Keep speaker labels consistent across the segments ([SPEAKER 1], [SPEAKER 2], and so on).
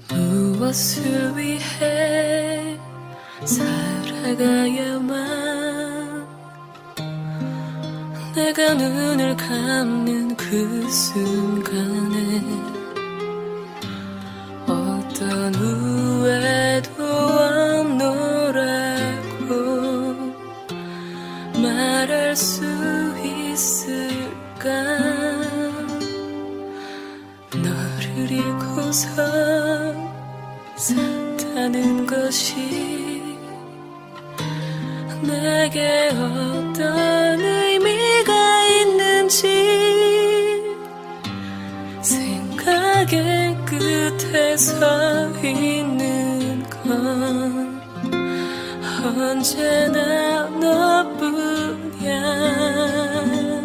[SPEAKER 1] 무엇을 위해 살아가야만 내가 눈을 감는 그 순간에 어떤 후회도 없노라고 말할 수 있을까. 너를 잃고서 산다는 것이 내게 어떤 의미가 있는지 생각의 끝에 서 있는 건 언제나 너뿐이야.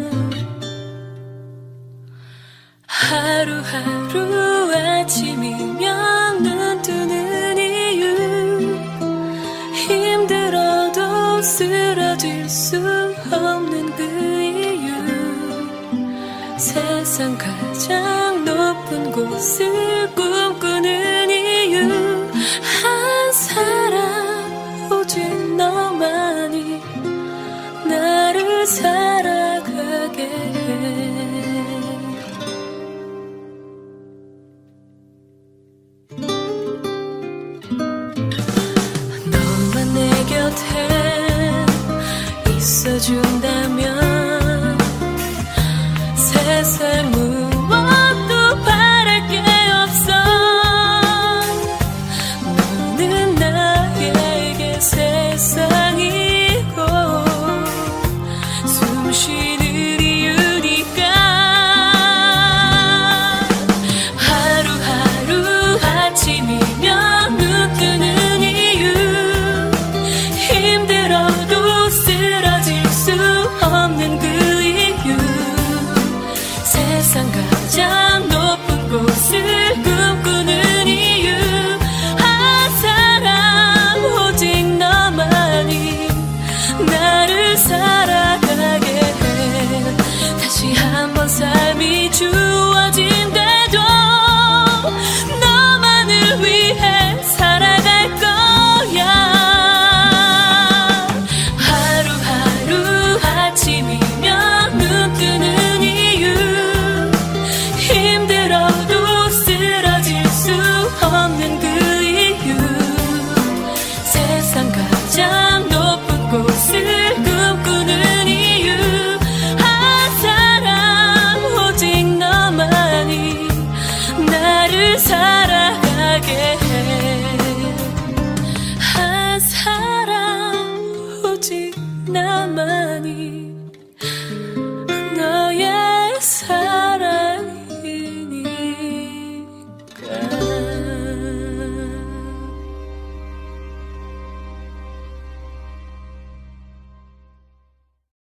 [SPEAKER 1] 하루하루 아침이면 눈 뜨는 이유 힘들어도 쓰러질 수 없는 그 이유 세상 가장 높은 곳을 꿈꾸는 이유 한 사람 오직 너만이 나를 살아가게 해. 너만 내 곁에 있어준다면 세상 무엇도 바랄 게 없어. 너는 나에게 세상이고 숨 쉬는 이유니까. 하루하루 아침이면 눈 뜨는 이유 힘들어도 쓰러질 수 없는 그 이유 세상 가장 높은 곳을 꿈꾸는